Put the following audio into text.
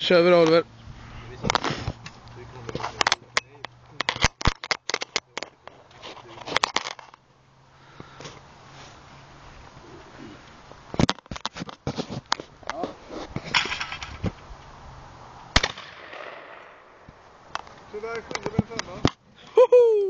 kör vi då, Oliver. Tyvärr skiljer vi en femma.